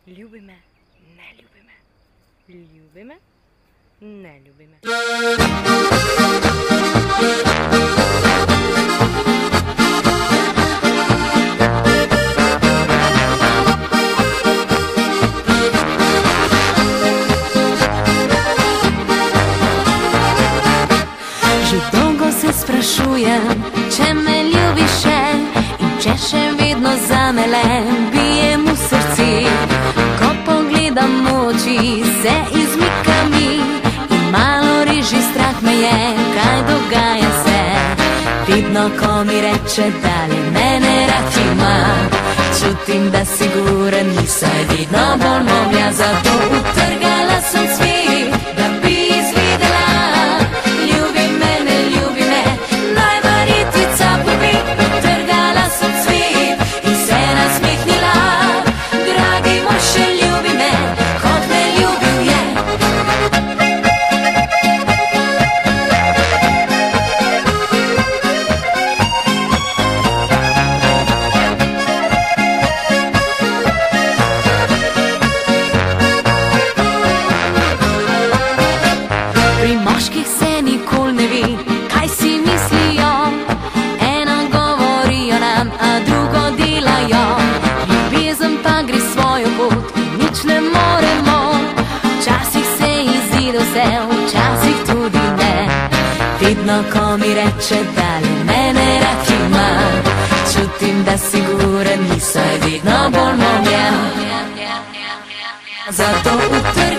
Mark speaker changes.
Speaker 1: Ljubi me, ne ljubi me. Ljubi me, ne ljubi me.
Speaker 2: Že dolgo se sprašujem, če me ljubiš še in če še vedno zame le bijem v srci. Ko pogledam v oči, se izmika mi in malo reži strah me je, kaj dogaja se. Vedno, ko mi reče, da li mene rad ima, čutim, da siguren ni, saj vedno bolj momlja. Zato utrgala sem cvet, da bi izvedela, ljubi me, ne ljubi me, naj verjetnica pove. Utrgala sem cvet in se nasmehnila, dragi moj, še ljubi me, kot me ljubil je. Pri moških se nikoli ne ve, kaj si mislijo. Eno govorijo nam, a drugo delajo. Ljubezen pa gre svojo pot in nič ne moremo. Včasih se izide vse, včasih tudi ne. Vedno, ko mi reče, da le mene rad ima, čutim, da siguren ni, saj vedno bolj momlja. Zato